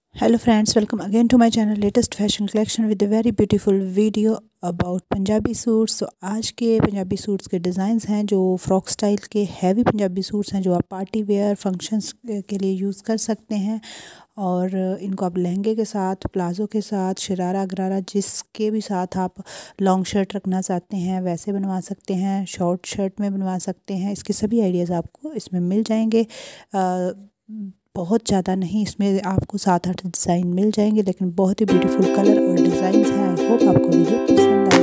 Hello friends, welcome again to my channel latest fashion collection with a very beautiful video about Punjabi suits. तो आज के Punjabi suits के designs हैं जो frock style के हैवी पंजाबी सूट्स हैं जो आप पार्टी वेयर फंक्शंस के लिए यूज़ कर सकते हैं। और इनको आप लहंगे के साथ, प्लाज़ो के साथ, शरारा गरारा जिसके भी साथ आप लॉन्ग शर्ट रखना चाहते हैं वैसे बनवा सकते हैं, शॉर्ट शर्ट में बनवा सकते हैं। इसके सभी आइडियाज़ आपको इसमें मिल जाएंगे। बहुत ज़्यादा नहीं, इसमें आपको 7-8 डिज़ाइन मिल जाएंगे, लेकिन बहुत ही ब्यूटीफुल कलर और डिज़ाइन हैं। आई होप आपको वीडियो पसंद आए।